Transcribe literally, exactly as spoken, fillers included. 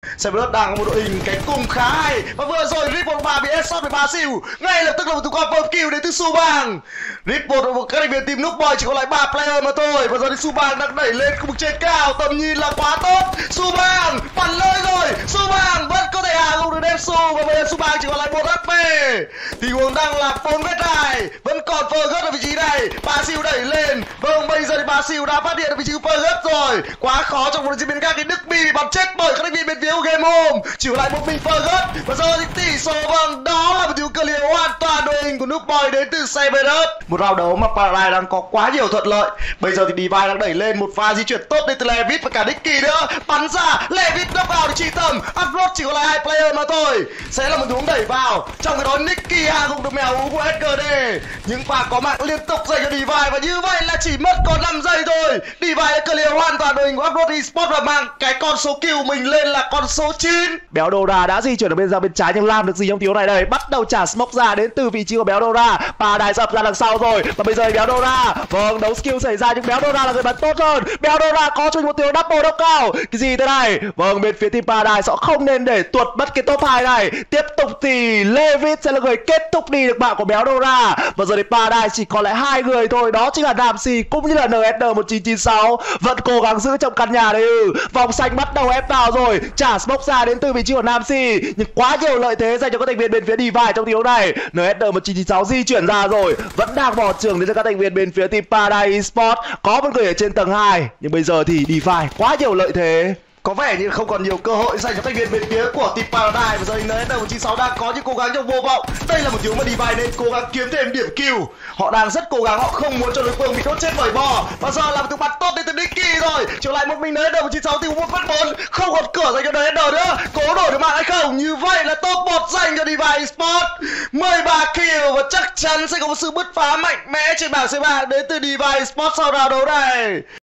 Severus đang có một đội hình cánh cùng khá hay và vừa rồi Ripple ba bị headshot với ba xỉu, ngay lập tức là một thủ confirm kill đến từ Subang. Ripple một các thành viên team Noob Boy chỉ còn lại ba player mà thôi, và giờ thì Subang đang đẩy lên khu vực trên cao, tầm nhìn là quá tốt. Subang bắn lơi rồi, Subang vẫn có thể hạ gục được Depsu và bây giờ Subang chỉ còn lại một hát pê. Tình huống đang là bốn vết đài, vẫn còn Fergus ở vị trí này, ba xỉu đẩy lên. Vâng, bây giờ thì ba xỉu đã phát hiện được vị trí của Fergus rồi, quá khó trong một diễn biến khác thì Đức Bi bị bắn chết bởi các thành viên bên phía của Game Home, chỉ lại một mình Fergus và giờ thì tỷ số vâng đó là một thiếu clear hoàn toàn đội hình của Noob Boy đến từ Severus. Một round đấu mà Paradise đang có quá nhiều thuận lợi. Bây giờ thì Divine đang đẩy lên một pha di chuyển tốt đến từ Levitt và cả Dicky nữa, bắn ra Levitt knock vào được Chi Tầm, Upload chỉ còn lại hai player mà thôi, sẽ là một hướng đẩy vào. Trong cái đó Nicky hạ gục được mèo ú của ét giê đê, những pha có mạng liên tục dành cho Divine và như vậy là chỉ mất còn năm giây thôi. Divine đã clear hoàn toàn đội hình của Upload Esports và mang cái con số kill mình lên là con số chín. Béo Dora đã di chuyển ở bên ra bên trái nhưng làm được gì trong tiếng này đây? Bắt đầu trả smoke ra đến từ vị trí của Béo Dora. Paradise sập ra đằng sau rồi và bây giờ Béo Dora, vâng, đấu skill xảy ra nhưng Béo Dora là người bắn tốt hơn. Béo Dora có cho một tiếng double knock cao. Cái gì thế này? Vâng, bên phía team Paradise họ không nên để tuột mất cái top hai này. Tiếp tục thì Levitt sẽ là người kết thúc đi được mạng của Béo Dora và giờ thì Paradise chỉ còn lại hai người thôi, đó chính là Namsi cũng như là en ét en một chín chín sáu vẫn cố gắng giữ trong căn nhà đây. Ừ, vòng xanh bắt đầu ép vào rồi, trả smoke ra đến từ vị trí của Namsi nhưng quá nhiều lợi thế dành cho các thành viên bên phía Divine trong tiếng này. en ét en một chín chín sáu di chuyển ra rồi, vẫn đang bỏ trường đến cho các thành viên bên phía team Paradise Esports, có một người ở trên tầng hai nhưng bây giờ thì Divine quá nhiều lợi thế. Có vẻ như không còn nhiều cơ hội dành cho thành viên bên phía của team Paradise. Và giờ en ét en một chín sáu đang có những cố gắng trong vô vọng. Đây là một thiếu mà Divine nên cố gắng kiếm thêm điểm kill. Họ đang rất cố gắng, họ không muốn cho đối phương bị đốt chết bởi bò. Và giờ là một thứ bắn tốt đến từ Dicky rồi. Trở lại một mình en ét en một chín sáu thì một phát bốn, không còn cửa dành cho en ét en nữa. Cố đổi được mạng hay không? Như vậy là top một dành cho Divine Esports, mười ba kill và chắc chắn sẽ có một sự bứt phá mạnh mẽ trên bảng xếp hạng đến từ Divine Esports sau round đấu này.